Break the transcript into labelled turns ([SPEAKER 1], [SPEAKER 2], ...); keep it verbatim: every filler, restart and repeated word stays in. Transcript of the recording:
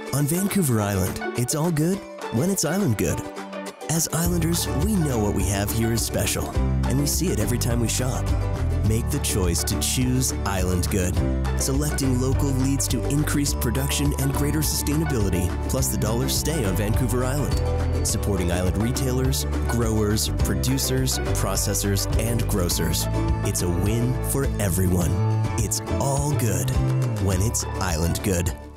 [SPEAKER 1] On Vancouver Island, it's all good when it's island good. As Islanders, we know what we have here is special, and we see it every time we shop. Make the choice to choose Island Good. Selecting local leads to increased production and greater sustainability, plus the dollars stay on Vancouver Island. Supporting island retailers, growers, producers, processors, and grocers. It's a win for everyone. It's all good when it's Island Good.